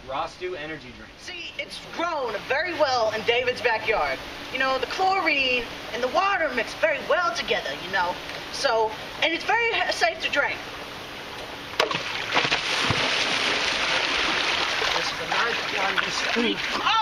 Rossdew energy drink. See, it's grown very well in David's backyard. You know, the chlorine and the water mix very well together, you know. So, and it's very safe to drink. This is a nice one.